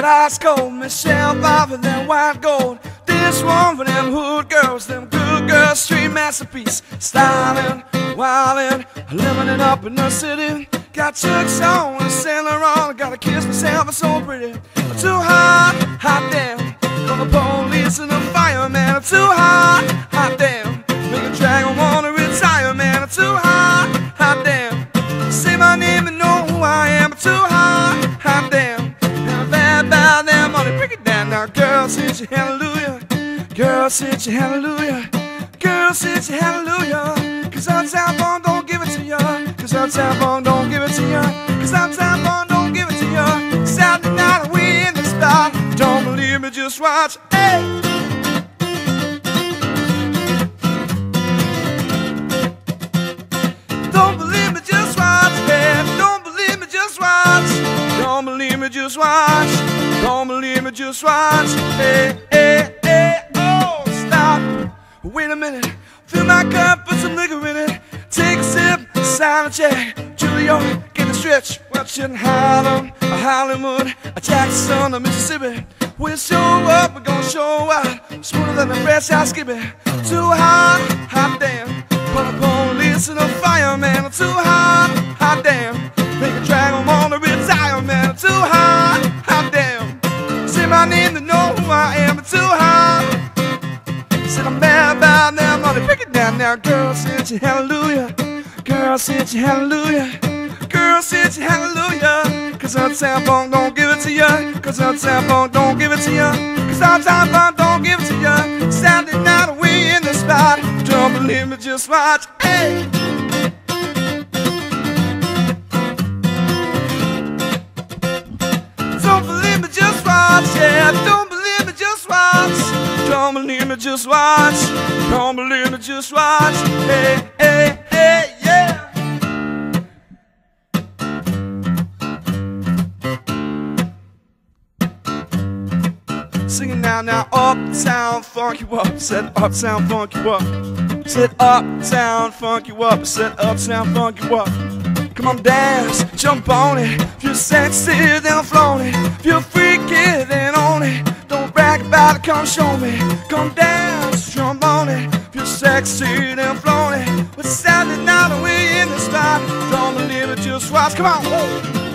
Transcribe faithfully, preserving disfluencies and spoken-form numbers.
that ice cold Michelle Pfeiffer, that white gold. This one for them hood girls, them good girls, street masterpiece. Styling, wildin', living it up in the city. Got Chuck's on and Saint Laurent. Gotta kiss myself, I'm so pretty. I'm too hot, hot damn. For the police and the fireman. I'm too hot, hot damn. Make a dragon wanna retire, man. I'm too hot, hot damn. Say my name and know who I am. I'm too hot, hot damn. And I'm bad about that money. Break it down now, girl, sit you hallelujah. Girl, sit you hallelujah. Girl, sit you hallelujah. Cause Uptown Funk don't give it to ya. Cause Uptown Funk don't give it to ya. Cause Uptown Funk don't give it to ya. Saturday night we in the spot. Don't believe me, just watch. Hey! Don't believe me, just watch. Hey, don't believe me, just watch. Don't believe me, just watch. Don't believe me, just watch. Hey, hey, hey, oh, stop. Wait a minute. Fill my cup, put some liquor in it. Take a sip, sign a check. Julio, get a stretch. Watching Harlem, a Hollywood, a Jackson, a Mississippi. We'll show up, we're gonna show out. Smoother than the fresh I skip it. Too hot, hot damn. For the police and the fireman. I'm too hot, hot damn. Make a dragon wanna retire, man. I'm too hot, hot damn. Say my name to know who I am. I'm too hot. Said I'm mad about that money. Break it down now, girl, sit you hallelujah. Girl, sit you hallelujah. Girl, sit you hallelujah. Cause Uptown Funk don't give it to ya. Cause Uptown Funk don't give it to ya. Cause Uptown Funk don't give it to ya. Saturday night we in the spot. Don't believe me, just watch. Hey! Don't believe me, just watch. Yeah, don't believe me, just watch. Don't believe me, just watch. Don't believe me, just watch. Hey, hey, hey, yeah. Singing now, now, Uptown Funk you up. Said Uptown Funk you up. Said Uptown Funk you up. Said Uptown Funk you up. Come on, dance, jump on it. If you're sexy, then flaunt it. If you're freaky, then own it. Don't brag about it, come show me. Come dance, jump on it. If you're sexy, then flaunt it. But Saturday night we in the spot. Don't believe it, just watch. Come on. Woo.